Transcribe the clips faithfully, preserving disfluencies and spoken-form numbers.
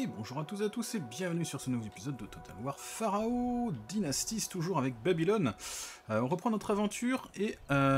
bonjour à tous et à tous et bienvenue sur ce nouveau épisode de Total War Pharaoh Dynasties, toujours avec Babylone. Euh, on reprend notre aventure et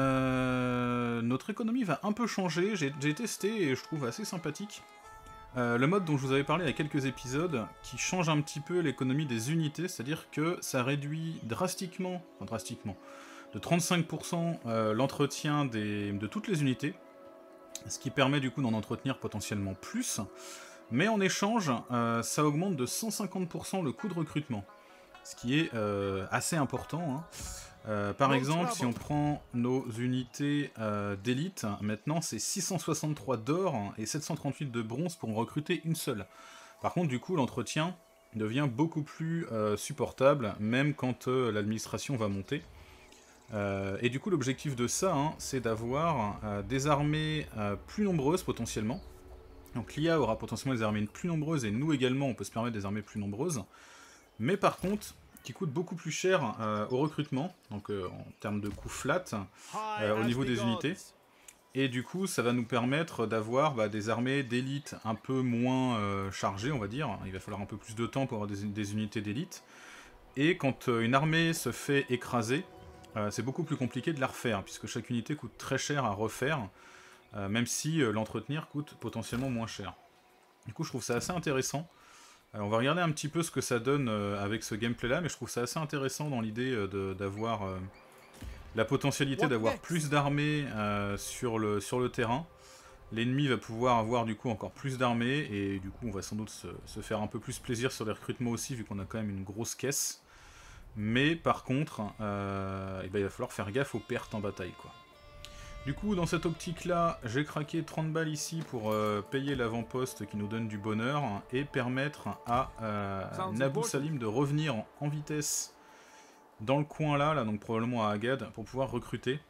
euh, notre économie va un peu changer. J'ai testé et je trouve assez sympathique. Euh, le mode dont je vous avais parlé il y a quelques épisodes, qui change un petit peu l'économie des unités, c'est-à-dire que ça réduit drastiquement, enfin drastiquement, de trente-cinq pour cent euh, l'entretien de toutes les unités, ce qui permet du coup d'en entretenir potentiellement plus. Mais en échange, euh, ça augmente de cent cinquante pour cent le coût de recrutement, ce qui est euh, assez important. Hein. Euh, par exemple, si on prend nos unités euh, d'élite, maintenant c'est six cent soixante-trois d'or et sept cent trente-huit de bronze pour en recruter une seule. Par contre, du coup, l'entretien devient beaucoup plus euh, supportable, même quand euh, l'administration va monter. Euh, et du coup, l'objectif de ça, hein, c'est d'avoir euh, des armées euh, plus nombreuses potentiellement. Donc l'I A aura potentiellement des armées plus nombreuses, et nous également, on peut se permettre des armées plus nombreuses. Mais par contre, qui coûtent beaucoup plus cher euh, au recrutement, donc euh, en termes de coût flat, euh, au niveau des unités. Et du coup, ça va nous permettre d'avoir bah, des armées d'élite un peu moins euh, chargées, on va dire. Il va falloir un peu plus de temps pour avoir des, des unités d'élite. Et quand euh, une armée se fait écraser, euh, c'est beaucoup plus compliqué de la refaire, puisque chaque unité coûte très cher à refaire. Euh, même si euh, l'entretenir coûte potentiellement moins cher. Du coup, je trouve ça assez intéressant. Euh, on va regarder un petit peu ce que ça donne euh, avec ce gameplay-là, mais je trouve ça assez intéressant dans l'idée euh, d'avoir euh, la potentialité d'avoir plus d'armées euh, sur, le, sur le terrain. L'ennemi va pouvoir avoir du coup encore plus d'armées, et du coup on va sans doute se, se faire un peu plus plaisir sur les recrutements aussi, vu qu'on a quand même une grosse caisse. Mais par contre, euh, eh ben, il va falloir faire gaffe aux pertes en bataille, quoi. Du coup, dans cette optique-là, j'ai craqué trente balles ici pour euh, payer l'avant-poste qui nous donne du bonheur et permettre à euh, Nabou Salim de revenir en, en vitesse dans le coin là, là, donc probablement à Agad, pour pouvoir recruter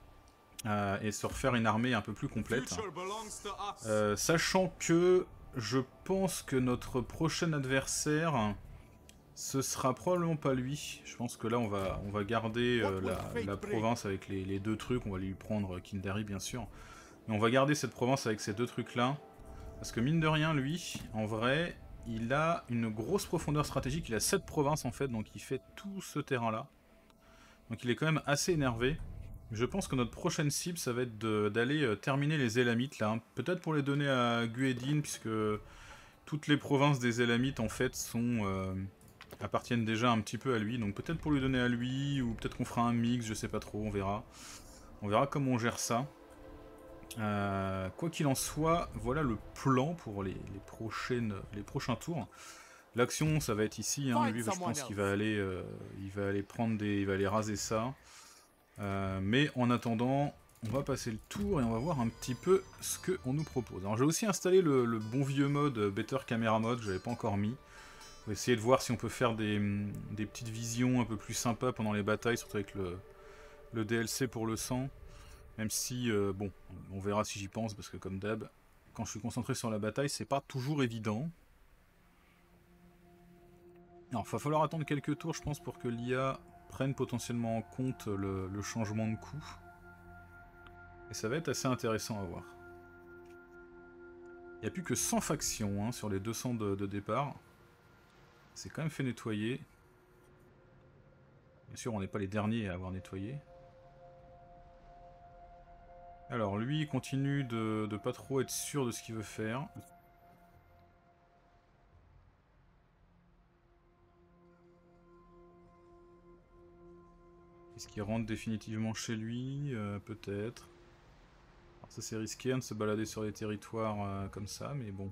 euh, et se refaire une armée un peu plus complète. Euh, sachant que je pense que notre prochain adversaire, ce sera probablement pas lui. Je pense que là on va, on va garder euh, la, la province avec les, les deux trucs. On va lui prendre Kindari bien sûr. Mais on va garder cette province avec ces deux trucs là. Parce que mine de rien, lui, en vrai, il a une grosse profondeur stratégique. Il a sept provinces en fait, donc il fait tout ce terrain là. Donc il est quand même assez énervé. Je pense que notre prochaine cible, ça va être d'aller euh, terminer les Élamites là. Hein. Peut-être pour les donner à Guedin, puisque toutes les provinces des Élamites en fait sont... Euh, appartiennent déjà un petit peu à lui, donc peut-être pour lui donner à lui, ou peut-être qu'on fera un mix, je sais pas trop, on verra. On verra comment on gère ça. Euh, quoi qu'il en soit, voilà le plan pour les, les, prochaines, les prochains tours. L'action, ça va être ici, hein, lui, je pense qu'il va aller, euh, il va aller prendre des, il va aller raser ça. Euh, mais en attendant, on va passer le tour et on va voir un petit peu ce qu'on nous propose. Alors j'ai aussi installé le, le bon vieux mode Better Camera Mode, je l'avais pas encore mis. On va essayer de voir si on peut faire des, des petites visions un peu plus sympas pendant les batailles, surtout avec le, le D L C pour le sang. Même si, euh, bon, on verra si j'y pense, parce que comme d'hab, quand je suis concentré sur la bataille, c'est pas toujours évident. Alors, il va falloir attendre quelques tours, je pense, pour que l'I A prenne potentiellement en compte le, le changement de coût. Et ça va être assez intéressant à voir. Il n'y a plus que cent factions hein, sur les deux cents de, de départ. C'est quand même fait nettoyer. Bien sûr, on n'est pas les derniers à avoir nettoyé. Alors, lui, il continue de, de pas trop être sûr de ce qu'il veut faire. Est-ce qu'il rentre définitivement chez lui euh, peut-être. Alors ça, c'est risqué hein, de se balader sur les territoires euh, comme ça, mais bon.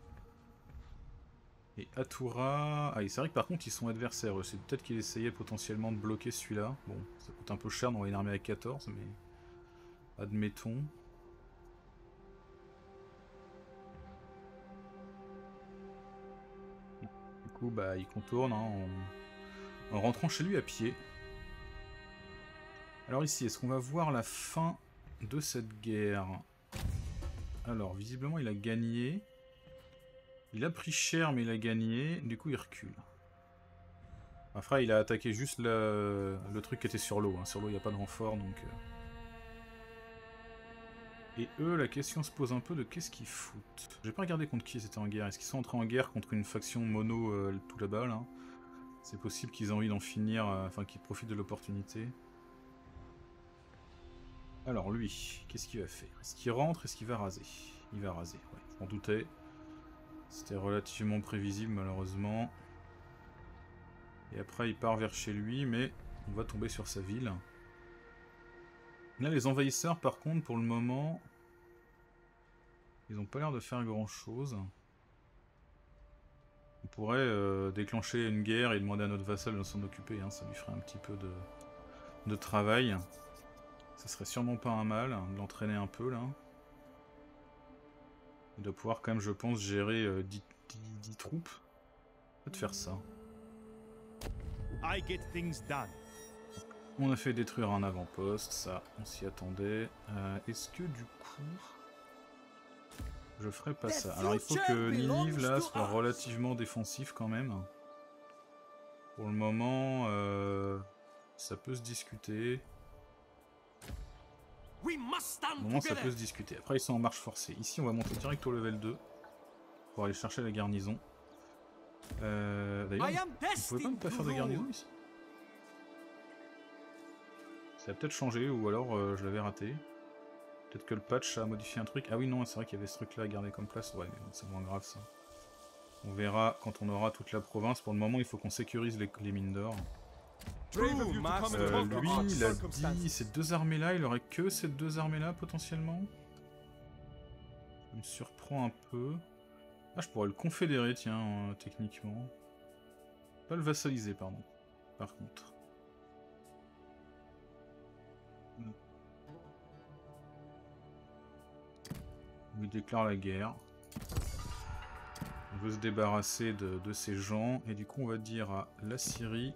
Et Atura... Ah, c'est vrai que par contre, ils sont adversaires. C'est peut-être qu'il essayait potentiellement de bloquer celui-là. Bon, ça coûte un peu cher d'envoyer une armée à quatorze, mais... admettons. Du coup, bah, il contourne hein, en... en rentrant chez lui à pied. Alors ici, est-ce qu'on va voir la fin de cette guerre? Alors, visiblement, il a gagné. Il a pris cher, mais il a gagné. Du coup, il recule. Après, il a attaqué juste le, le truc qui était sur l'eau. Hein. Sur l'eau, il n'y a pas de renfort, donc... Et eux, la question se pose un peu de qu'est-ce qu'ils foutent. J'ai pas regardé contre qui ils étaient en guerre. Est-ce qu'ils sont entrés en guerre contre une faction mono euh, tout là-bas, là? C'est possible qu'ils aient envie d'en finir, euh, enfin qu'ils profitent de l'opportunité. Alors lui, qu'est-ce qu'il va faire? Est-ce qu'il rentre? Est-ce qu'il va raser? Il va raser, ouais, je m'en doutais. C'était relativement prévisible malheureusement. Et après il part vers chez lui, mais on va tomber sur sa ville. Là les envahisseurs par contre pour le moment, ils ont pas l'air de faire grand chose. On pourrait euh, déclencher une guerre et demander à notre vassal de s'en occuper, hein. Ça lui ferait un petit peu de, de travail. Ça serait sûrement pas un mal de l'entraîner un peu là. Il doit pouvoir quand même, je pense, gérer euh, dix, dix, dix troupes. Peut-être faire ça. I get things done. On a fait détruire un avant-poste, ça, on s'y attendait. Euh, Est-ce que du coup... Je ferais pas ça. Alors il faut que Ninive là soit relativement défensif quand même. Pour le moment, euh, ça peut se discuter. Pour le moment, ça peut se discuter. Après, ils sont en marche forcée. Ici, on va monter direct au level deux pour aller chercher la garnison. Euh, D'ailleurs, vous pouvez pas ne pas faire de garnison ici? Ça a peut-être changé, ou alors euh, je l'avais raté. Peut-être que le patch a modifié un truc. Ah oui, non, c'est vrai qu'il y avait ce truc-là à garder comme place. Ouais, mais bon, c'est moins grave ça. On verra quand on aura toute la province. Pour le moment, il faut qu'on sécurise les, les mines d'or. Euh, lui, il a dit ces deux armées-là, il aurait que ces deux armées-là potentiellement. Ça me surprend un peu. Ah, je pourrais le confédérer, tiens, euh, techniquement. Pas le vassaliser, pardon. Par contre. On lui déclare la guerre. On veut se débarrasser de, de ces gens. Et du coup, on va dire à la Syrie...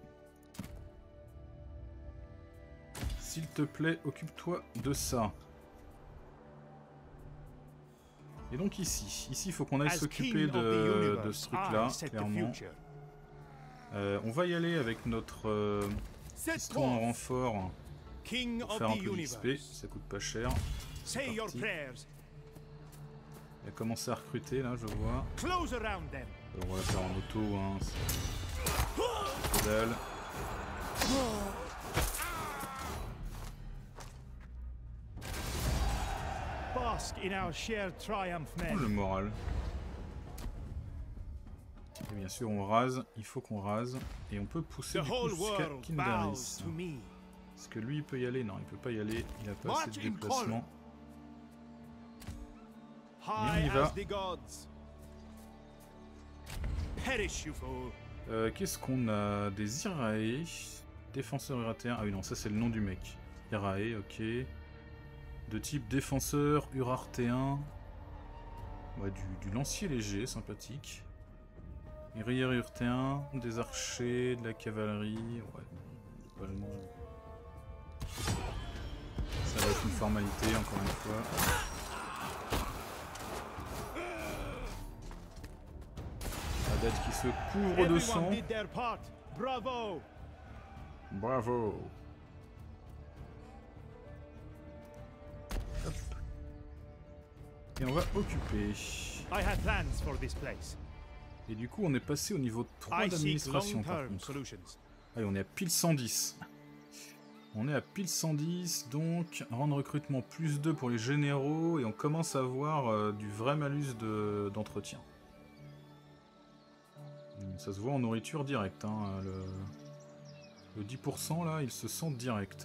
S'il te plaît, occupe-toi de ça. Et donc ici, ici il faut qu'on aille s'occuper de, de ce truc-là, clairement. Euh, on va y aller avec notre euh, piston en renfort pour faire un peu d'X P, ça coûte pas cher. Il a commencé à recruter là, je vois. On va la faire en auto, hein. C'est que dalle. Oh, le moral. Et bien sûr, on rase, il faut qu'on rase. Et on peut pousser du coup jusqu'à Kindaris. Est-ce que lui il peut y aller? Non, il peut pas y aller, il a pas assez de déplacement. Mais on y va. Euh, Qu'est-ce qu'on a? Des Irae. Défenseur iratéen. Ah oui, non, ça c'est le nom du mec. Irae, ok. De type défenseur urartéen. Ouais, du, du lancier léger, sympathique. Guerrier urtéen, des archers, de la cavalerie. Ouais, globalement. Ça va être une formalité, encore une fois. La date qui se couvre de sang. Bravo! Bravo! Hop. Et on va occuper. Et du coup, on est passé au niveau trois d'administration par contre. Allez, on est à pile cent dix. On est à pile cent dix, donc rang de recrutement plus deux pour les généraux, et on commence à avoir euh, du vrai malus d'entretien. De, Ça se voit en nourriture directe, hein, le, le dix pour cent là, il se sent direct.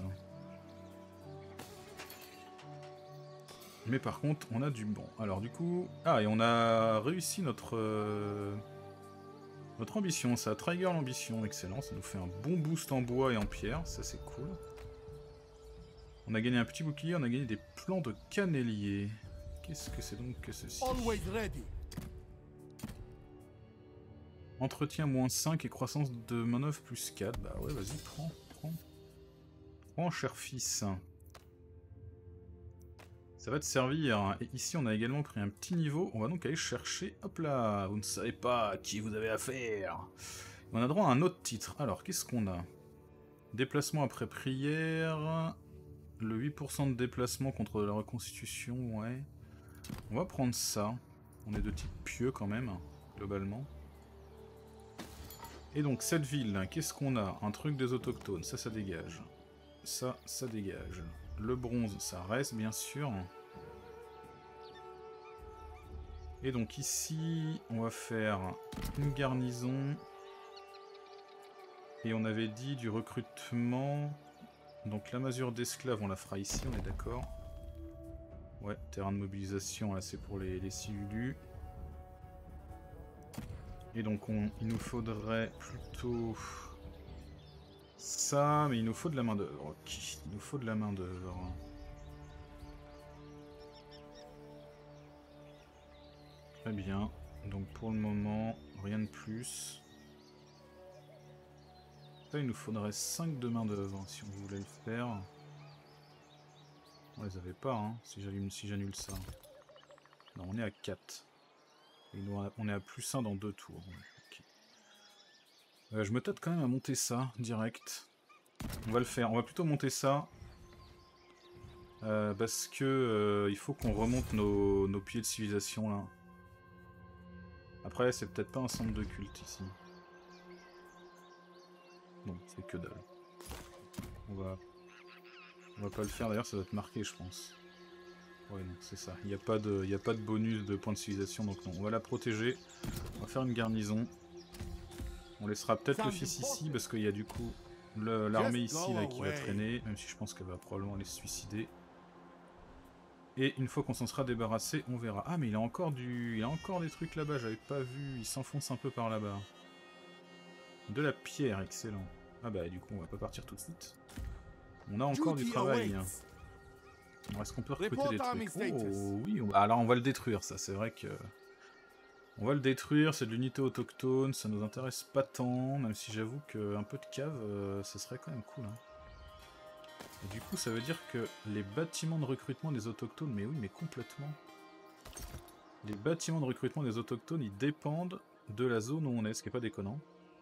Mais par contre, on a du bon. Alors du coup... Ah, et on a réussi notre... Euh, notre ambition, ça a trigger l'ambition, excellent. Ça nous fait un bon boost en bois et en pierre, ça c'est cool. On a gagné un petit bouclier, on a gagné des plans de cannelier. Qu'est-ce que c'est donc que ceci? Entretien moins cinq et croissance de manœuvre plus quatre. Bah ouais, vas-y, prends, prends. Prends, cher fils. Ça va te servir. Et ici, on a également pris un petit niveau. On va donc aller chercher... Hop là, vous ne savez pas à qui vous avez affaire. On a droit à un autre titre. Alors, qu'est-ce qu'on a? Déplacement après prière. le huit pour cent de déplacement contre la reconstitution, ouais. On va prendre ça. On est de type pieux quand même, globalement. Et donc cette ville, qu'est-ce qu'on a? Un truc des autochtones, ça, ça dégage. Ça, ça dégage. Le bronze, ça reste, bien sûr. Et donc ici, on va faire une garnison. Et on avait dit du recrutement. Donc la masure d'esclaves, on la fera ici, on est d'accord. Ouais, terrain de mobilisation, là c'est pour les, les Silulus. Et donc on, il nous faudrait plutôt ça, mais il nous faut de la main d'œuvre. Ok, il nous faut de la main d'œuvre. Très bien. Donc pour le moment, rien de plus. Ça, il nous faudrait cinq de main d'œuvre si on voulait le faire. On les avait pas, hein, si j'annule si j'annule ça. Non, on est à quatre. Et nous, on est à plus un dans deux tours. Okay. Euh, je me tâte quand même à monter ça, direct. On va le faire. On va plutôt monter ça. Euh, parce que euh, il faut qu'on remonte nos, nos pieds de civilisation, là. Après, c'est peut-être pas un centre de culte, ici. Non, c'est que dalle. On va... On va pas le faire, d'ailleurs ça doit être marqué je pense. Ouais non, c'est ça. Il n'y a, a pas de bonus de points de civilisation, donc non. On va la protéger. On va faire une garnison. On laissera peut-être le fils ici, parce qu'il y a du coup l'armée ici là, qui va traîner, même si je pense qu'elle va probablement aller se suicider. Et une fois qu'on s'en sera débarrassé, on verra. Ah mais il a encore du. Il a encore des trucs là-bas, j'avais pas vu. Il s'enfonce un peu par là-bas. De la pierre, excellent. Ah bah du coup on va pas partir tout de suite. On a encore du travail. Est-ce qu'on peut recruter des trucs? Oh oui, on... alors on va le détruire, ça c'est vrai que... On va le détruire, c'est de l'unité autochtone, ça nous intéresse pas tant, même si j'avoue qu'un peu de cave, euh, ça serait quand même cool. Hein. Et du coup ça veut dire que les bâtiments de recrutement des autochtones, mais oui mais complètement. Les bâtiments de recrutement des autochtones, ils dépendent de la zone où on est, ce qui est pas déconnant.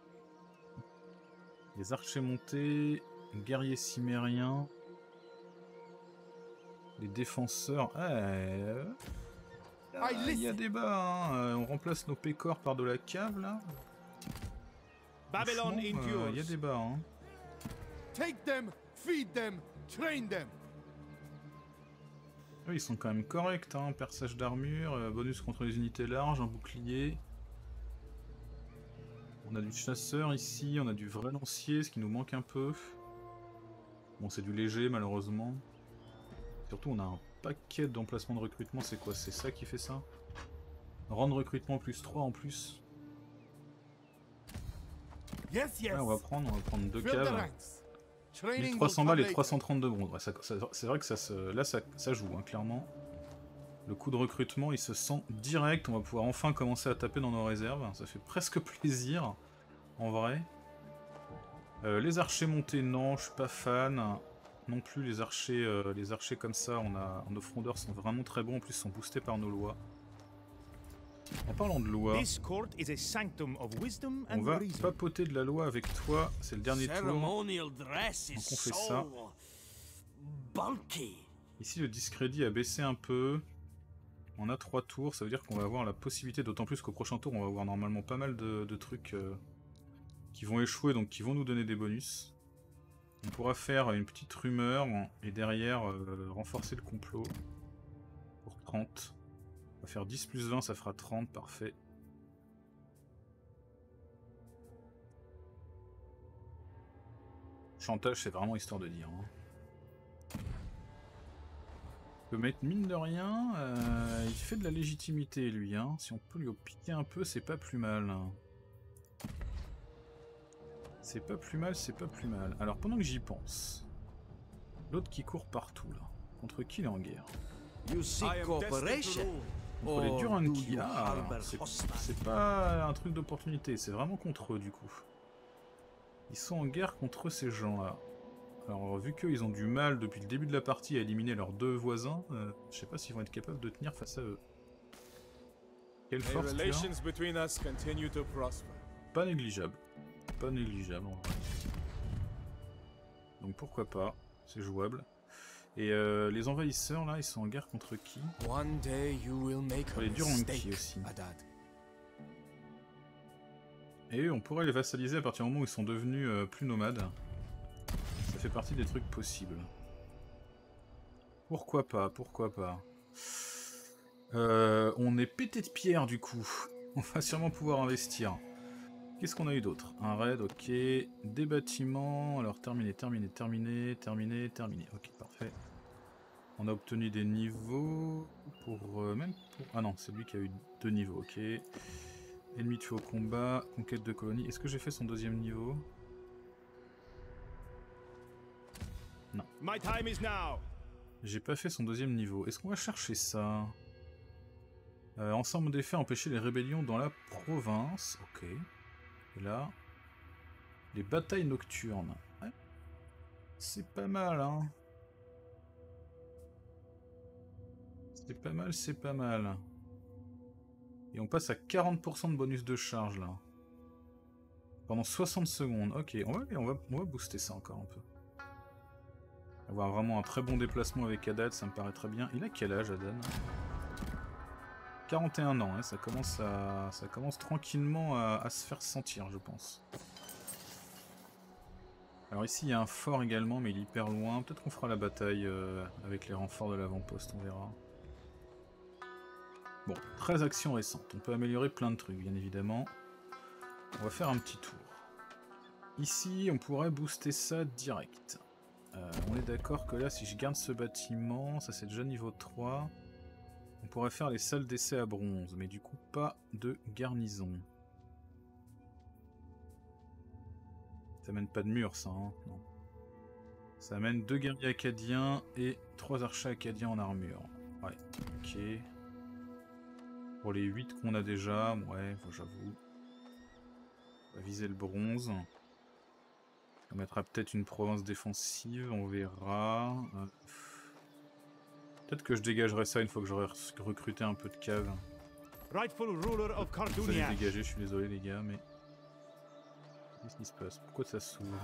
Les archers montés... Guerriers cimériens. Les défenseurs. Ah, euh... ah, il y a débat, hein. Euh, on remplace nos pécores par de la cave là. Babylon endures. Il euh, y a débat, hein. Take them, feed them, train them. Eux, ils sont quand même corrects, hein. Perçage d'armure, euh, bonus contre les unités larges, un bouclier. On a du chasseur ici, on a du vrai lancier, ce qui nous manque un peu. Bon, c'est du léger, malheureusement. Surtout, on a un paquet d'emplacements de recrutement. C'est quoi? C'est ça qui fait ça? Rang de recrutement plus trois en plus. Yes, yes. Ouais, on va prendre, on va prendre deux caves. mille trois cents balles et trois cent trente de bronze. Ouais, c'est vrai que ça se, là, ça, ça joue, hein, clairement. Le coup de recrutement, il se sent direct. On va pouvoir enfin commencer à taper dans nos réserves. Ça fait presque plaisir, en vrai. Euh, les archers montés, non, je suis pas fan. Non plus les archers, euh, les archers comme ça, on a, nos frondeurs sont vraiment très bons, en plus ils sont boostés par nos lois. En parlant de loi, on va papoter de la loi avec toi, c'est le dernier tour. Donc on fait ça. Ici le discrédit a baissé un peu. On a trois tours, ça veut dire qu'on va avoir la possibilité, d'autant plus qu'au prochain tour on va avoir normalement pas mal de, de trucs... Euh, qui vont échouer, donc qui vont nous donner des bonus. On pourra faire une petite rumeur et derrière euh, renforcer le complot pour trente. On va faire dix plus vingt, ça fera trente, parfait. Chantage, c'est vraiment histoire de dire. Hein. On peut mettre mine de rien, euh, il fait de la légitimité lui. Hein. Si on peut lui piquer un peu, c'est pas plus mal. C'est pas plus mal, c'est pas plus mal. Alors pendant que j'y pense, l'autre qui court partout là, contre qui il est en guerre? Contre les Duranki. Ah, c'est pas un truc d'opportunité, c'est vraiment contre eux du coup. Ils sont en guerre contre ces gens là. Alors vu qu'eux ils ont du mal depuis le début de la partie à éliminer leurs deux voisins, euh, je sais pas s'ils vont être capables de tenir face à eux. Quelle force tu as? Pas négligeable. Pas négligeable en vrai. Donc pourquoi pas, c'est jouable. Et euh, les envahisseurs, là, ils sont en guerre contre qui? One day you will make a Les Duranki mistake, aussi. Haddad. Et on pourrait les vassaliser à partir du moment où ils sont devenus euh, plus nomades. Ça fait partie des trucs possibles. Pourquoi pas, pourquoi pas. Euh, on est pété de pierre du coup. On va sûrement pouvoir investir. Qu'est-ce qu'on a eu d'autre? Un raid, ok. Des bâtiments. Alors terminé, terminé, terminé, terminé, terminé. Ok, parfait. On a obtenu des niveaux pour... Euh, même pour... Ah non, c'est lui qui a eu deux niveaux, ok. Ennemi tué au combat, conquête de colonie. Est-ce que j'ai fait son deuxième niveau? Non. J'ai pas fait son deuxième niveau. Est-ce qu'on va chercher ça? euh, Ensemble d'effets, empêcher les rébellions dans la province. Ok. Et là... Les batailles nocturnes. Ouais. C'est pas mal, hein. C'est pas mal, c'est pas mal. Et on passe à quarante pour cent de bonus de charge là. Pendant soixante secondes. Ok, on va, on va, on va booster ça encore un peu. Avoir vraiment un très bon déplacement avec Haddad, ça me paraît très bien. Il a quel âge Haddad? quarante et un ans, hein, ça, commence à, ça commence tranquillement à, à se faire sentir, je pense. Alors ici il y a un fort également, mais il est hyper loin. Peut-être qu'on fera la bataille euh, avec les renforts de l'avant-poste, on verra. Bon, treize actions récentes. On peut améliorer plein de trucs, bien évidemment. On va faire un petit tour. Ici, on pourrait booster ça direct. Euh, on est d'accord que là, si je garde ce bâtiment, ça c'est déjà niveau trois, on pourrait faire les salles d'essai à bronze, mais du coup, pas de garnison. Ça mène pas de mur, ça, hein, non. Ça amène deux guerriers acadiens et trois archers acadiens en armure. Ouais, ok. Pour les huit qu'on a déjà, ouais, j'avoue. On va viser le bronze. On mettra peut-être une province défensive, on verra. Euh, peut-être que je dégagerai ça une fois que j'aurai recruté un peu de caves. Vous allez dégager, je suis désolé les gars, mais... Qu'est-ce qui se passe? Pourquoi ça s'ouvre?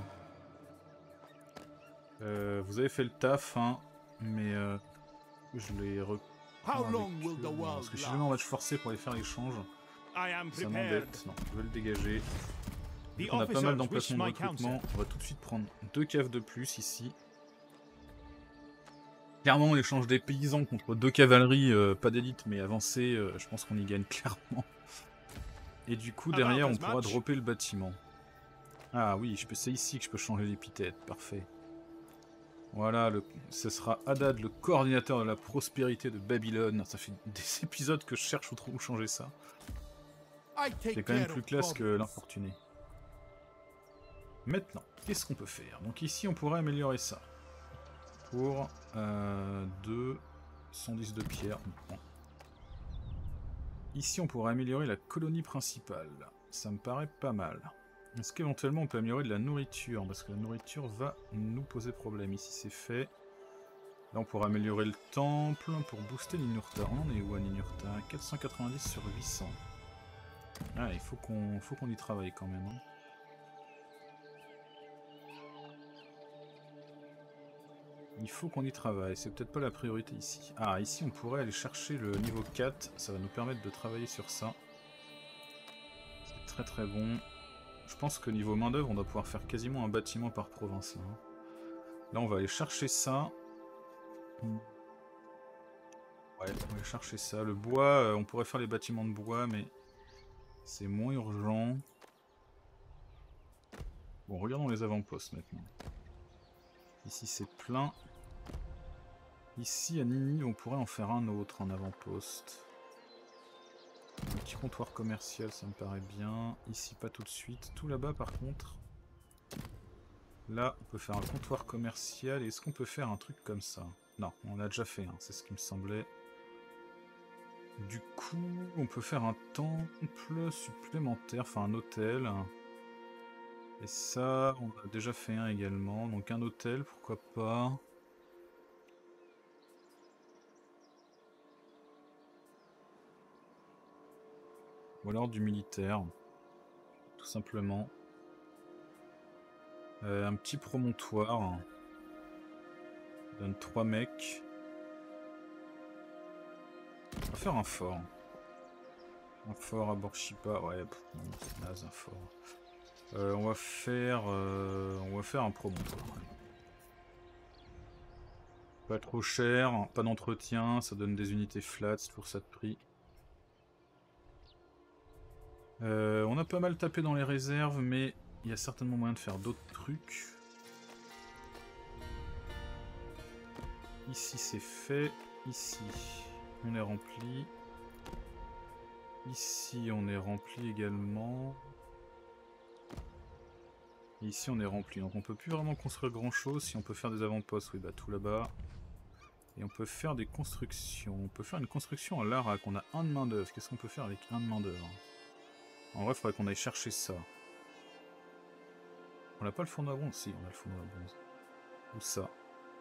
euh, Vous avez fait le taf, hein, mais euh, je l'ai recruté. Parce que je suis jamais en match forcé pour aller faire l'échange. Ça m'embête. Non, je vais le dégager. On a pas mal d'emplacements de recrutement. On va tout de suite prendre deux caves de plus ici. Clairement, l'échange des paysans contre deux cavaleries, euh, pas d'élite mais avancées, euh, je pense qu'on y gagne clairement. Et du coup, derrière, on pourra dropper le bâtiment. Ah oui, c'est ici que je peux changer l'épithète. Parfait. Voilà, le, ce sera Haddad, le coordinateur de la prospérité de Babylone. Ça fait des épisodes que je cherche où changer ça. C'est quand même plus classe que l'infortuné. Maintenant, qu'est-ce qu'on peut faire? Donc ici, on pourrait améliorer ça. Pour euh, deux cent dix de pierre. Bon. Ici, on pourrait améliorer la colonie principale. Ça me paraît pas mal. Est-ce qu'éventuellement on peut améliorer de la nourriture? Parce que la nourriture va nous poser problème. Ici c'est fait. Là on pourra améliorer le temple pour booster Ninurta. On est où à Ninurta? quatre cent quatre-vingt-dix sur huit cents. Ah, il faut qu'on faut qu'on y travaille quand même. Hein. Il faut qu'on y travaille. C'est peut-être pas la priorité ici. Ah, ici on pourrait aller chercher le niveau quatre. Ça va nous permettre de travailler sur ça. C'est très très bon. Je pense que niveau main d'œuvre, on doit pouvoir faire quasiment un bâtiment par province. Là, là on va aller chercher ça. Ouais, on va aller chercher ça. Le bois, euh, on pourrait faire les bâtiments de bois, mais c'est moins urgent. Bon, regardons les avant-postes maintenant. Ici c'est plein. Ici à Ninive, on pourrait en faire un autre en avant-poste. Un petit comptoir commercial, ça me paraît bien. Ici, pas tout de suite. Tout là-bas, par contre. Là, on peut faire un comptoir commercial. Est-ce qu'on peut faire un truc comme ça? Non, on a déjà fait, hein, c'est ce qui me semblait. Du coup, on peut faire un temple supplémentaire, enfin un hôtel. Et ça, on a déjà fait un également. Donc un hôtel, pourquoi pas. Ou alors du militaire, tout simplement. Euh, un petit promontoire. Donne trois mecs. On va faire un fort. Un fort à Borshipa. Ouais, c'est naze un fort. Euh, on va faire... Euh, on va faire un promontoire. Pas trop cher, pas d'entretien, ça donne des unités flat, c'est pour ça de prix. Euh, on a pas mal tapé dans les réserves, mais il y a certainement moyen de faire d'autres trucs. Ici c'est fait, ici on est rempli. Ici on est rempli également. Et ici on est rempli, donc on peut plus vraiment construire grand chose. Si on peut faire des avant-postes, oui bah tout là-bas. Et on peut faire des constructions. On peut faire une construction à l'Arak. On a un de main d'œuvre. Qu'est-ce qu'on peut faire avec un de main d'œuvre? En vrai, il faudrait qu'on aille chercher ça. On n'a pas le fourneau à bronze? Si, on a le fourneau à bronze. Ou ça.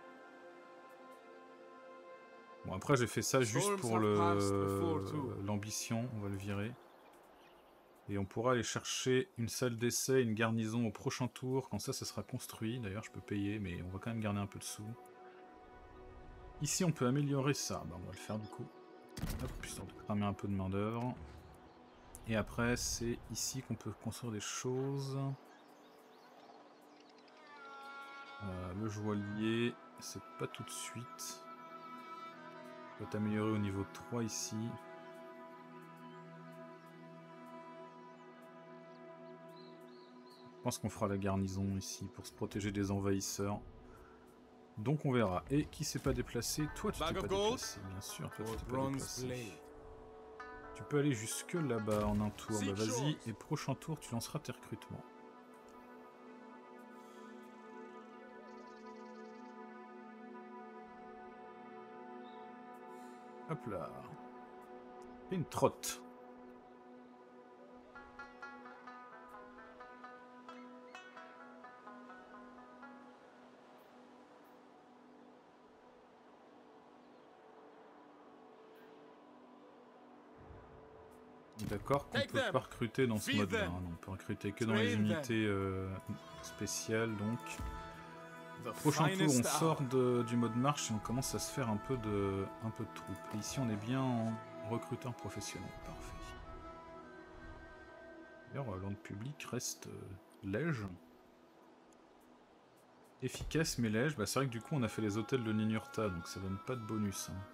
Bon, après, j'ai fait ça juste pour le l'ambition. On va le virer. Et on pourra aller chercher une salle d'essai, une garnison au prochain tour. Quand ça, ça sera construit. D'ailleurs, je peux payer, mais on va quand même garder un peu de sous. Ici, on peut améliorer ça. Bah, on va le faire du coup. Hop, histoire de cramer un peu de main d'œuvre. Et après, c'est ici qu'on peut construire des choses. Euh, le joaillier, c'est pas tout de suite. On peut t'améliorer au niveau trois ici. Je pense qu'on fera la garnison ici pour se protéger des envahisseurs. Donc on verra. Et qui s'est pas déplacé? Toi tu t'es pas déplacé, bien sûr. Toi tu t'es pas déplacé. Tu peux aller jusque là-bas en un tour. Bah vas-y, et prochain tour tu lanceras tes recrutements. Hop là. Et une trotte. D'accord qu'on peut pas recruter dans ce mode-là, hein. On peut recruter que dans les unités euh, spéciales, donc. Prochain tour, on sort de, du mode marche et on commence à se faire un peu de, un peu de troupes. Et ici, on est bien en recruteur professionnel. Parfait. D'ailleurs, l'ordre public reste euh, léger. Efficace mais léger. Bah, c'est vrai que du coup, on a fait les hôtels de Ninurta, donc ça donne pas de bonus. Hein.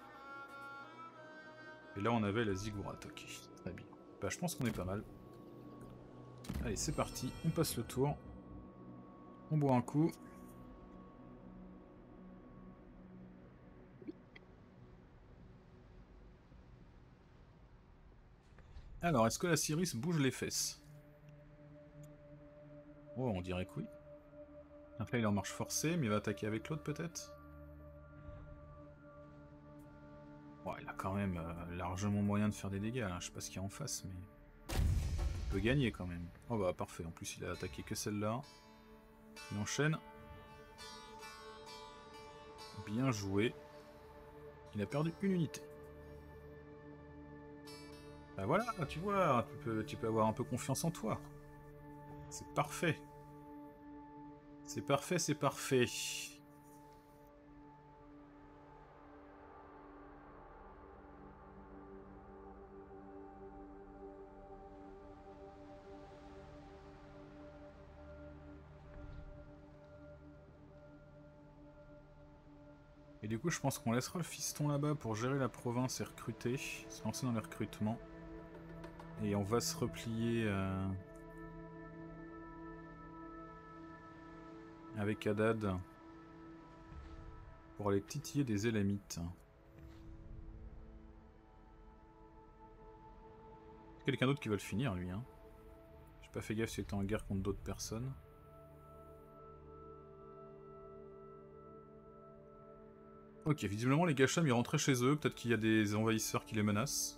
Et là, on avait la Ziggurat. Ok, très bien. Bah, je pense qu'on est pas mal. Allez, c'est parti. On passe le tour. On boit un coup. Alors, est-ce que la Cyrus bouge les fesses? Oh, on dirait que oui. Après, il est en marche forcée, mais il va attaquer avec l'autre, peut-être? Bon, il a quand même euh, largement moyen de faire des dégâts, là. Je sais pas ce qu'il y a en face, mais... Il peut gagner, quand même. Oh bah, parfait. En plus, il a attaqué que celle-là. Il enchaîne. Bien joué. Il a perdu une unité. Bah voilà, tu vois, tu peux, tu peux avoir un peu confiance en toi. C'est parfait. C'est parfait, c'est parfait. Et du coup, je pense qu'on laissera le fiston là-bas pour gérer la province et recruter, se lancer dans les recrutements. Et on va se replier euh, avec Haddad pour aller titiller des Élamites. Quelqu'un d'autre qui va le finir, lui. Hein. J'ai pas fait gaffe s'il était en guerre contre d'autres personnes. Ok, visiblement les Gacham ils rentraient chez eux, peut-être qu'il y a des envahisseurs qui les menacent.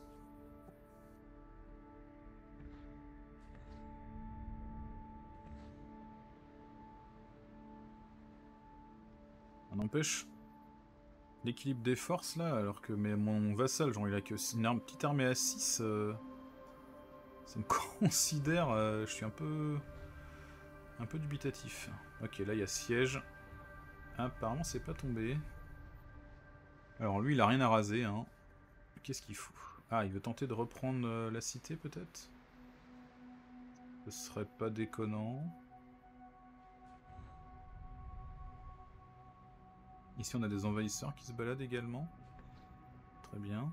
On empêche l'équilibre des forces là, alors que mais mon vassal, genre il a que une arme, petite armée à six, euh, ça me considère, euh, je suis un peu un peu dubitatif. Ok, là il y a siège. Apparemment c'est pas tombé. Alors lui, il a rien à raser, hein. Qu'est-ce qu'il fout? Ah, il veut tenter de reprendre euh, la cité, peut-être? Ce serait pas déconnant. Ici, on a des envahisseurs qui se baladent également. Très bien.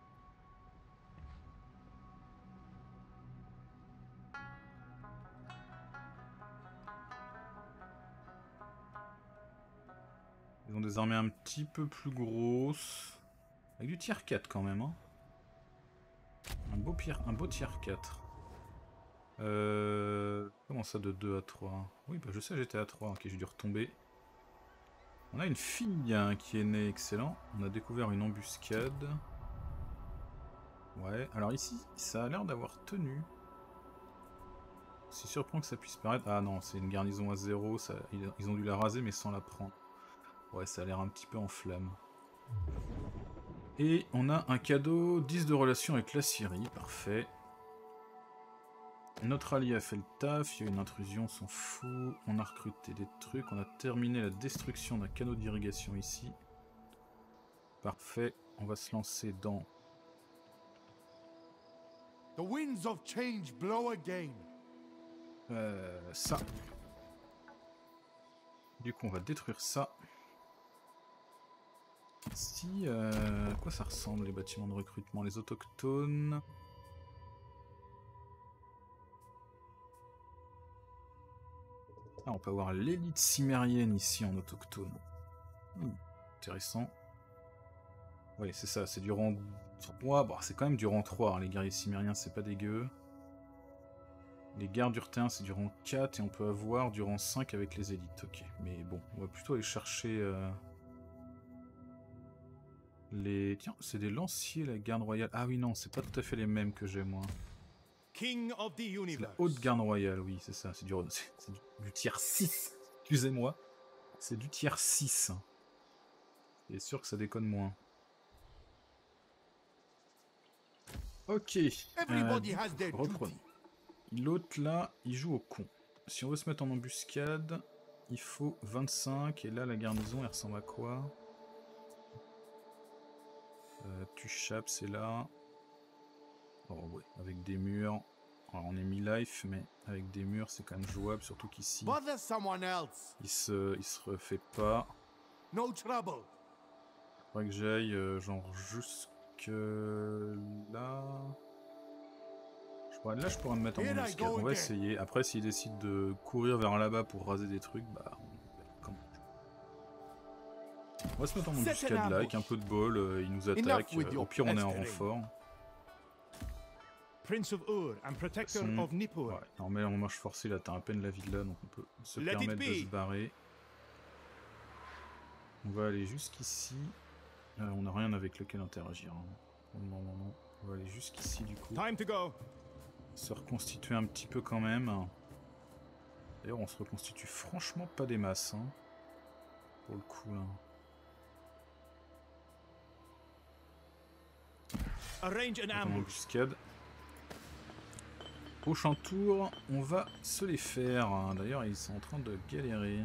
Ils ont des armées un petit peu plus grosses. Avec du tier quatre quand même, hein. Un beau, pire, un beau tier quatre. Euh... Comment ça de deux à trois? Oui, bah je sais, j'étais à trois. Ok, j'ai dû retomber. On a une fille hein, qui est née, excellent. On a découvert une embuscade. Ouais, alors ici, ça a l'air d'avoir tenu. C'est surprenant que ça puisse paraître... Ah non, c'est une garnison à zéro, ça... ils ont dû la raser mais sans la prendre. Ouais, ça a l'air un petit peu en flamme. Et on a un cadeau, dix de relation avec la Syrie, parfait. Notre allié a fait le taf, il y a une intrusion, on s'en fout. On a recruté des trucs, on a terminé la destruction d'un canot d'irrigation ici. Parfait, on va se lancer dans... The winds of change blow again. Euh, ça. Du coup, on va détruire ça. Si, euh, à quoi ça ressemble les bâtiments de recrutement? Les autochtones. Ah, on peut avoir l'élite cimérienne ici en autochtone. Hmm, intéressant. Oui, c'est ça, c'est du rang trois. Bon, c'est quand même du rang trois, hein, les guerriers cimériens, c'est pas dégueu. Les gardes urtéens, c'est du rang quatre, et on peut avoir du rang cinq avec les élites. Ok, mais bon, on va plutôt aller chercher... Euh... Les... Tiens, c'est des lanciers, la garde royale. Ah oui, non, c'est pas tout à fait les mêmes que j'ai, moi. King of the universe. La haute garde royale, oui, c'est ça. C'est du, c'est du, du tier six. Excusez-moi. C'est du tier six. C'est sûr que ça déconne moins. Ok. Euh, reprenons. L'autre, là, il joue au con. Si on veut se mettre en embuscade, il faut vingt-cinq. Et là, la garnison, elle ressemble à quoi? euh, Tuchap, c'est là. Oh ouais, avec des murs. Alors on est mi-life, mais avec des murs, c'est quand même jouable, surtout qu'ici, il se, il se refait pas. No trouble. Faudrait que j'aille, euh, genre, jusque là. Je pourrais, là, je pourrais me mettre en embuscade. On va essayer. Après, s'il décide de courir vers là-bas pour raser des trucs, bah... On... on va se mettre en embuscade là, avec un peu de bol, euh, il nous attaque. Euh, au pire, on est en renfort. Prince of Ur and protector Son... of Nippur. Ouais, non mais en marche forcée là, t'as à peine la villa, donc on peut se Let permettre de se barrer. On va aller jusqu'ici. Euh, on n'a rien avec lequel interagir. Hein. Non, non, non. On va aller jusqu'ici du coup. Time to go. Se reconstituer un petit peu quand même. D'ailleurs, on se reconstitue franchement pas des masses. Hein, pour le coup là. Arrange an ambush. Embuscade. Prochain tour, on va se les faire. D'ailleurs, ils sont en train de galérer.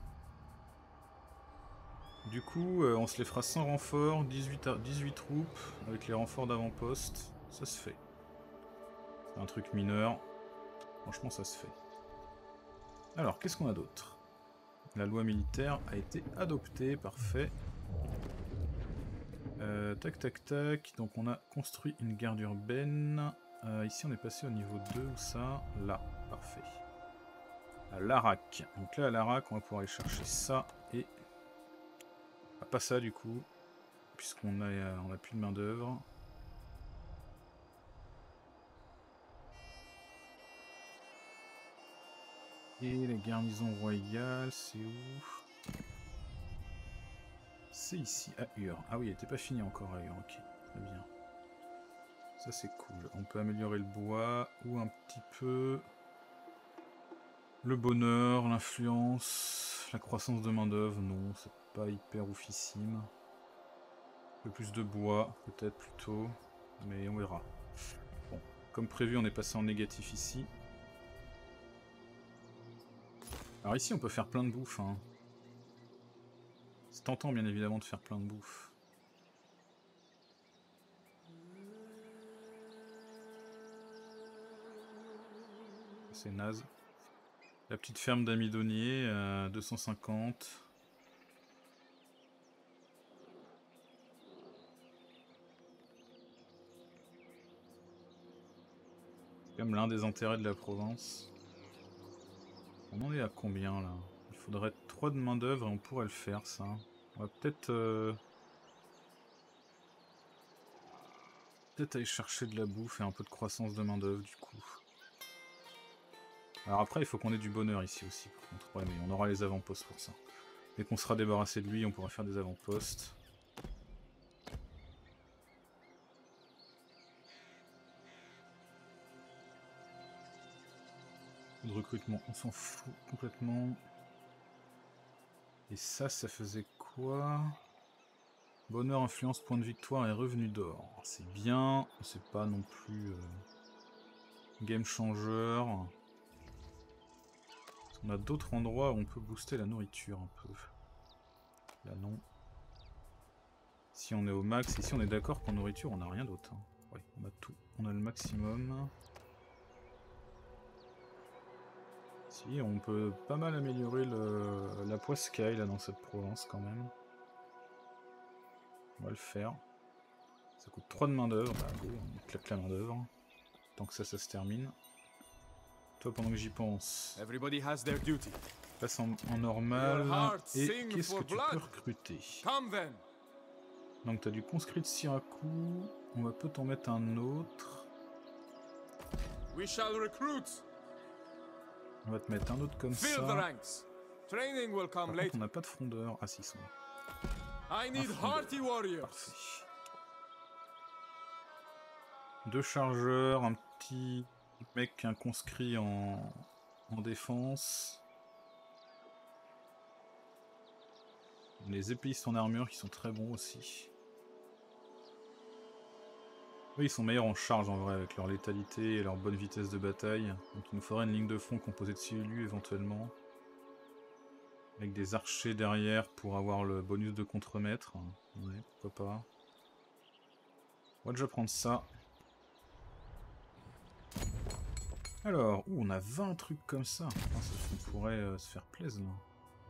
Du coup, euh, on se les fera sans renfort, dix-huit, dix-huit troupes, avec les renforts d'avant-poste. Ça se fait. C'est un truc mineur. Franchement, ça se fait. Alors, qu'est-ce qu'on a d'autre? La loi militaire a été adoptée, parfait. Euh, tac, tac, tac. Donc, on a construit une garde urbaine. Euh, ici on est passé au niveau deux, ou ça? Là, parfait. À l'Arak. Donc là à l'Arak on va pouvoir aller chercher ça et... Ah, pas ça du coup, puisqu'on a, euh, on a plus de main d'œuvre. Et les garnisons royales, c'est où? C'est ici, à Ur. Ah oui, elle n'était pas finie encore à Ur, ok, très bien. Ça c'est cool. On peut améliorer le bois ou un petit peu le bonheur, l'influence, la croissance de main d'œuvre. Non, c'est pas hyper oufissime. Un peu plus de bois, peut-être plutôt, mais on verra. Bon, comme prévu, on est passé en négatif ici. Alors ici, on peut faire plein de bouffe. Hein. C'est tentant, bien évidemment, de faire plein de bouffe. c'est naze. La petite ferme d'Amidonier, euh, deux cent cinquante. C'est quand même l'un des intérêts de la province. On en est à combien là? Il faudrait trois de main d'œuvre et on pourrait le faire ça. On va peut-être euh... peut-être aller chercher de la bouffe et un peu de croissance de main d'œuvre du coup. Alors après il faut qu'on ait du bonheur ici aussi par contre. Ouais mais on aura les avant-postes pour ça. Dès qu'on sera débarrassé de lui on pourra faire des avant-postes. De recrutement, on s'en fout complètement. Et ça, ça faisait quoi? Bonheur, influence, point de victoire et revenu d'or. C'est bien, c'est pas non plus euh, game changer. On a d'autres endroits où on peut booster la nourriture un peu. Là non. Si on est au max, ici on est d'accord qu'en nourriture on n'a rien d'autre. Hein. Ouais, on a tout, on a le maximum. Si, on peut pas mal améliorer le, la poiscaille là dans cette province quand même. On va le faire. Ça coûte trois de main d'œuvre, bah go, on claque la main d'œuvre. Tant que ça, ça se termine. Toi pendant que j'y pense. Everybody has their duty. Passe en, en normal. Et qu'est-ce que tu peux recruter? Donc t'as du conscrit de Siraku. On va peut-être en mettre un autre. We shall recruit. On va te mettre un autre comme ça. Training will come Par later. contre, on n'a pas de frondeur. Ah si, ils sont là. I need hearty warriors. Parfait. Deux chargeurs, un petit mec, un conscrit en, en défense. Les épéistes en armure qui sont très bons aussi. Oui, ils sont meilleurs en charge en vrai, avec leur létalité et leur bonne vitesse de bataille. Donc il nous faudrait une ligne de front composée de six élus éventuellement. Avec des archers derrière pour avoir le bonus de contremaître. Ouais, pourquoi pas. On va déjà prendre ça. Alors, ouh, on a vingt trucs comme ça. Putain, ça on pourrait euh, se faire plaisir là.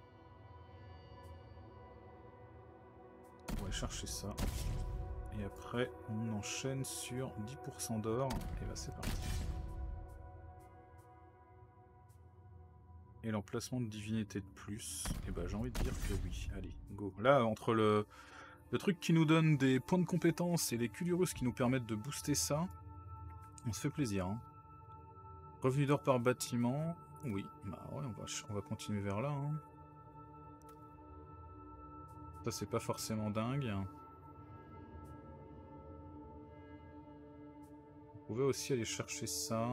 On va aller chercher ça. Et après, on enchaîne sur dix pour cent d'or. Et bah c'est parti. Et l'emplacement de divinité de plus. Et bah j'ai envie de dire que oui. Allez, go. Là, entre le, le truc qui nous donne des points de compétence et les culurus qui nous permettent de booster ça, on se fait plaisir. Hein. Revenu d'or par bâtiment. Oui, bah ouais, on va, on va continuer vers là. Hein. Ça c'est pas forcément dingue. On pouvait aussi aller chercher ça.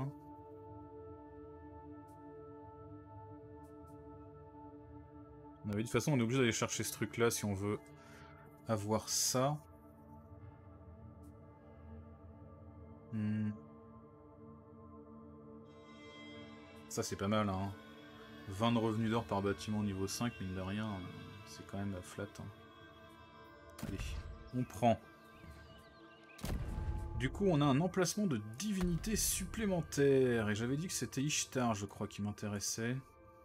On avait dit de toute façon on est obligé d'aller chercher ce truc là si on veut avoir ça. Hmm. Ça c'est pas mal hein. vingt de revenus d'or par bâtiment niveau cinq, mine de rien, c'est quand même flat. Hein. Allez, on prend. Du coup on a un emplacement de divinité supplémentaire. Et j'avais dit que c'était Ishtar je crois qui m'intéressait.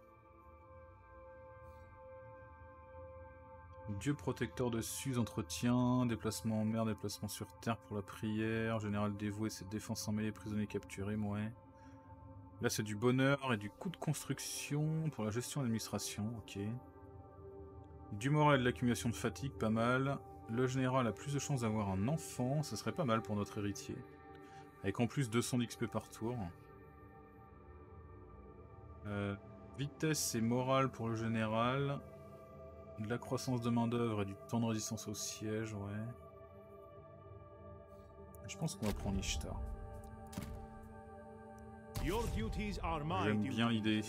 Dieu protecteur de Suse, entretien, déplacement en mer, déplacement sur terre pour la prière, général dévoué, c'est défense en mêlée, prisonnier capturé, ouais. Là c'est du bonheur et du coût de construction pour la gestion et l'administration, ok. Du moral et de l'accumulation de fatigue, pas mal. Le général a plus de chances d'avoir un enfant, ça serait pas mal pour notre héritier. Avec en plus deux cents d'X P par tour. Euh, vitesse et morale pour le général. De la croissance de main d'œuvre et du temps de résistance au siège, ouais. Je pense qu'on va prendre Ishtar. J'aime bien l'idée.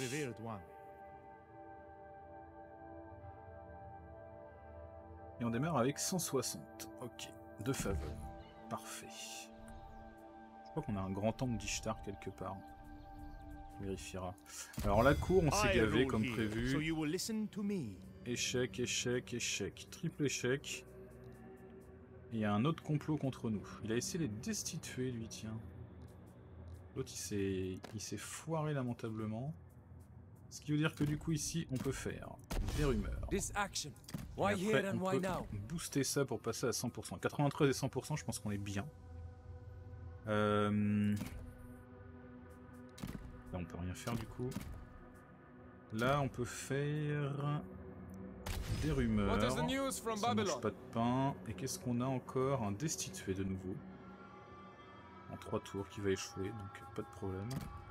Et on démarre avec cent soixante. Ok, de faveur. Parfait. Je crois qu'on a un grand temple d'Ishtar quelque part. On vérifiera. Alors la cour, on s'est gavé comme prévu. Échec, échec, échec. Triple échec. Et il y a un autre complot contre nous. Il a essayé de les destituer, lui, tiens. L'autre il s'est foiré lamentablement. Ce qui veut dire que du coup ici on peut faire des rumeurs. Et après on peut booster ça pour passer à cent pour cent. quatre-vingt-treize et cent pour cent je pense qu'on est bien. Euh... Là on peut rien faire du coup. Là on peut faire des rumeurs. Ça mange pas de pain. Et qu'est-ce qu'on a encore? Un destitué de nouveau. En trois tours qui va échouer, donc pas de problème.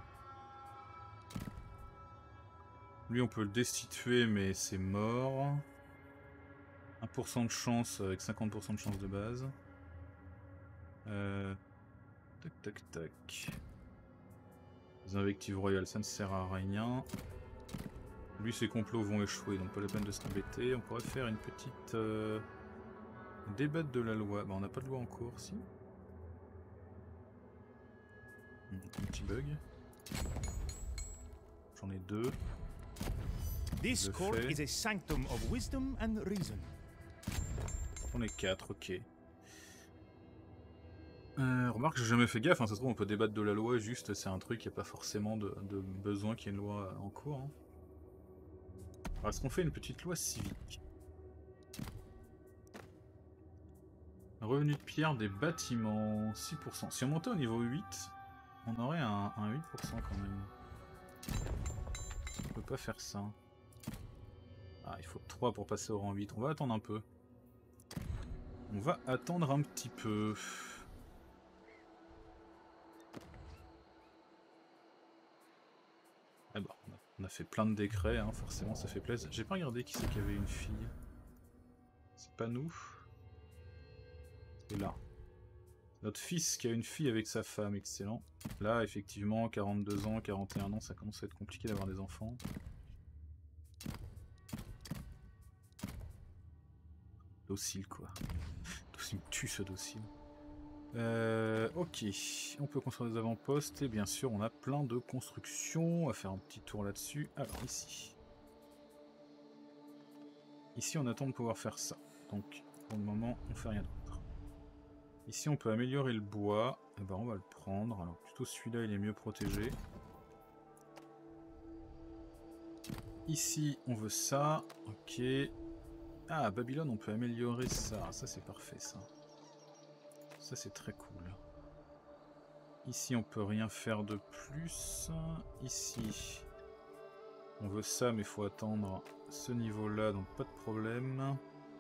Lui on peut le destituer mais c'est mort. un pour cent de chance avec cinquante pour cent de chance de base. Euh... Tac tac tac. Les invectives royales ça ne sert à rien. Lui ses complots vont échouer donc pas la peine de s'embêter. On pourrait faire une petite... Euh... débattre de la loi. Bah on n'a pas de loi en cours si. Un petit bug. J'en ai deux. This court is a sanctum of wisdom and reason. On est quatre, ok. Euh, remarque, j'ai jamais fait gaffe, hein, ça se trouve on peut débattre de la loi, juste c'est un truc, il n'y a pas forcément de, de besoin qu'il y ait une loi en cours. Hein. Alors est-ce qu'on fait une petite loi civique? Revenu de pierre des bâtiments, six pour cent. Si on montait au niveau huit, on aurait un, un huit pour cent quand même. On peut pas faire ça. Ah, il faut trois pour passer au rang huit. On va attendre un peu. On va attendre un petit peu. Ah bah, on a, on a fait plein de décrets, hein, forcément ça fait plaisir. J'ai pas regardé qui c'est qui avait une fille. C'est pas nous. C'est là. Notre fils qui a une fille avec sa femme, excellent. Là, effectivement, quarante-deux ans, quarante et un ans, ça commence à être compliqué d'avoir des enfants. Docile, quoi. Docile tue ce docile. Euh, ok, on peut construire des avant-postes et bien sûr, on a plein de constructions. On va faire un petit tour là-dessus. Alors, ici. Ici, on attend de pouvoir faire ça. Donc, pour le moment, on fait rien d'autre. Ici on peut améliorer le bois, et ben on va le prendre, alors plutôt celui-là il est mieux protégé. Ici on veut ça, ok. Ah Babylone on peut améliorer ça, ça c'est parfait ça. Ça c'est très cool. Ici on peut rien faire de plus, ici on veut ça mais il faut attendre ce niveau là donc pas de problème.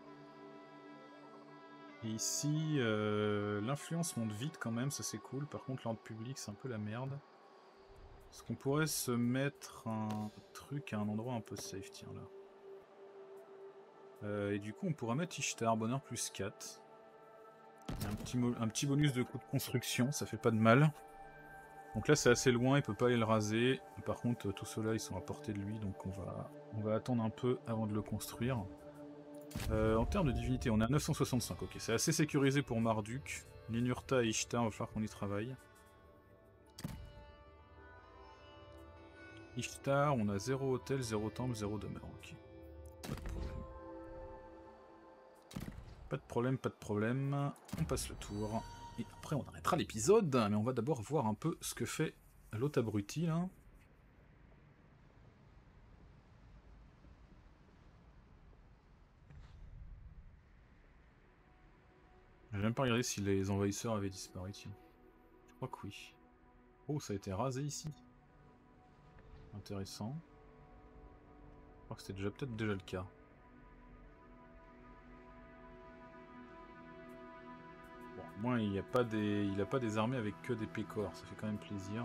Et ici, euh, l'influence monte vite quand même, ça c'est cool. Par contre, l'ordre public, c'est un peu la merde. Est-ce qu'on pourrait se mettre un truc à un endroit un peu safe, tiens là. Euh, et du coup, on pourra mettre Ishtar, bonheur plus quatre. Un petit, un petit bonus de coût de construction, ça fait pas de mal. Donc là, c'est assez loin, il peut pas aller le raser. Par contre, tout ceux-là, ils sont à portée de lui, donc on va, on va attendre un peu avant de le construire. Euh, en termes de divinité, on est à neuf cent soixante-cinq, ok, c'est assez sécurisé pour Marduk. Ninurta et Ishtar, il va falloir qu'on y travaille. Ishtar, on a zéro hôtel, zéro temple, zéro demeure, ok. Pas de problème. Pas de problème, pas de problème. On passe le tour. Et après on arrêtera l'épisode, mais on va d'abord voir un peu ce que fait l'autre abruti là. J'ai même pas regardé si les envahisseurs avaient disparu, tiens. Je crois que oui. Oh, ça a été rasé ici. Intéressant. Je crois que c'était déjà peut-être déjà le cas. Bon, au moins il n'y a pas des. Il a pas des armées avec que des pécores, ça fait quand même plaisir.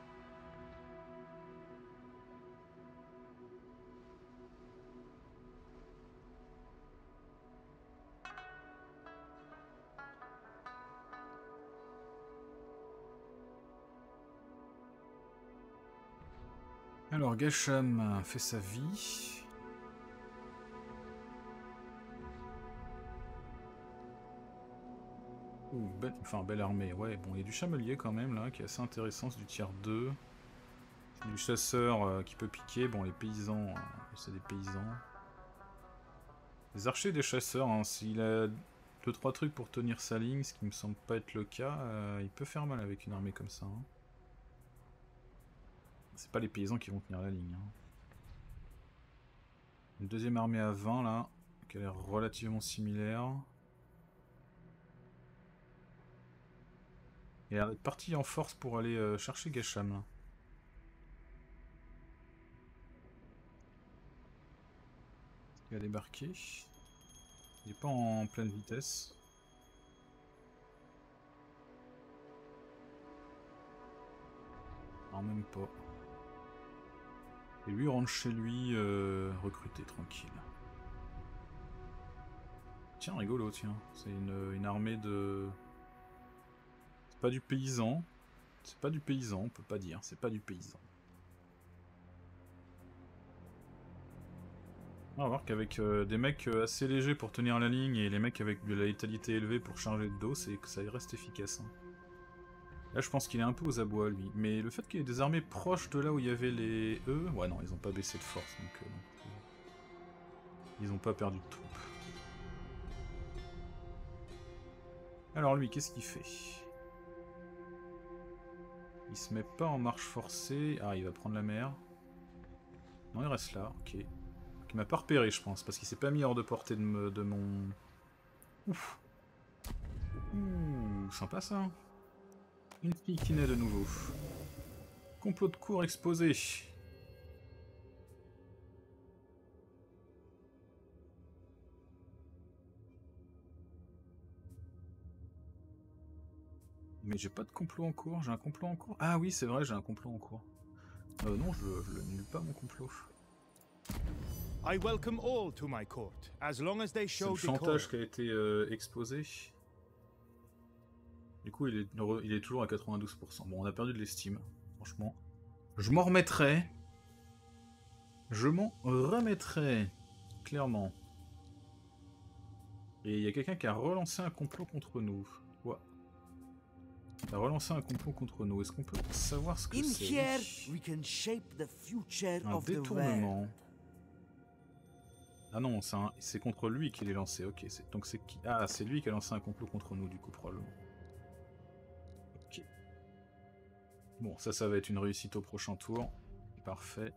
Alors, Gasham fait sa vie. Ouh, belle, enfin, belle armée. Ouais, bon, il y a du chamelier quand même, là, qui est assez intéressant, c'est du tiers deux. Du chasseur euh, qui peut piquer. Bon, les paysans, euh, c'est des paysans. Les archers des chasseurs, hein, s'il a deux trois trucs pour tenir sa ligne, ce qui me semble pas être le cas, euh, il peut faire mal avec une armée comme ça. Hein. C'est pas les paysans qui vont tenir la ligne. Hein. Une deuxième armée à vingt là, qui a l'air relativement similaire. Il a l'air d'être parti en force pour aller euh, chercher Gesham là. Il va débarquer. Il n'est pas en pleine vitesse. Non, même pas. Et lui rentre chez lui, euh, recruté, tranquille. Tiens, rigolo, tiens. C'est une, une armée de... C'est pas du paysan. C'est pas du paysan, on peut pas dire. C'est pas du paysan. On va voir qu'avec euh, des mecs euh, assez légers pour tenir la ligne et les mecs avec de la létalité élevée pour charger de dos, c'est que ça reste efficace. Hein. Là, je pense qu'il est un peu aux abois, lui. Mais le fait qu'il y ait des armées proches de là où il y avait les E... Ouais, non, ils ont pas baissé de force, donc... Euh, donc euh, ils ont pas perdu de troupes. Alors lui, qu'est-ce qu'il fait? Il se met pas en marche forcée... Ah, il va prendre la mer. Non, il reste là, ok. Il m'a pas repéré, je pense, parce qu'il s'est pas mis hors de portée de, me, de mon... Ouf. Ouh, sympa ça. Une fille qui naît de nouveau. Complot de cour exposé. Mais j'ai pas de complot en cours, j'ai un complot en cours. Ah oui, c'est vrai, j'ai un complot en cours. Euh, non, je, je le nule pas mon complot. I welcome all to my court, as long as they show C'est le chantage qui a été euh, exposé. Du coup, il est, il est toujours à quatre-vingt-douze pour cent. Bon, on a perdu de l'estime, franchement. Je m'en remettrai. Je m'en remettrai, clairement. Et il y a quelqu'un qui a relancé un complot contre nous. Ouais. Il a relancé un complot contre nous. Est-ce qu'on peut savoir ce que c'est? Un détournement. Ah non, c'est contre lui qu'il est lancé. Ok, donc c'est qui? Ah, c'est lui qui a lancé un complot contre nous, du coup, probablement. Ok. Bon, ça, ça va être une réussite au prochain tour. Parfait.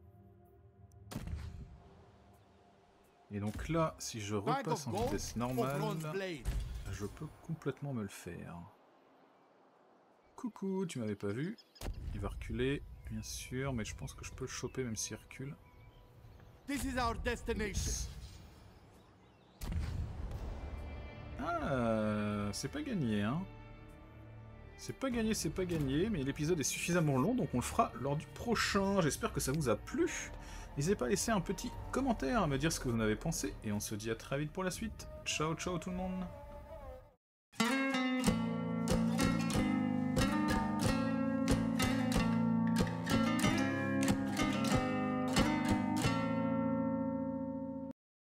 Et donc là, si je repasse en vitesse normale, je peux complètement me le faire. Coucou, tu m'avais pas vu. Il va reculer, bien sûr, mais je pense que je peux le choper même s'il recule. This is our destination. Ah, c'est pas gagné, hein. C'est pas gagné, c'est pas gagné, mais l'épisode est suffisamment long, donc on le fera lors du prochain. J'espère que ça vous a plu. N'hésitez pas à laisser un petit commentaire, à me dire ce que vous en avez pensé, et on se dit à très vite pour la suite. Ciao, ciao tout le monde.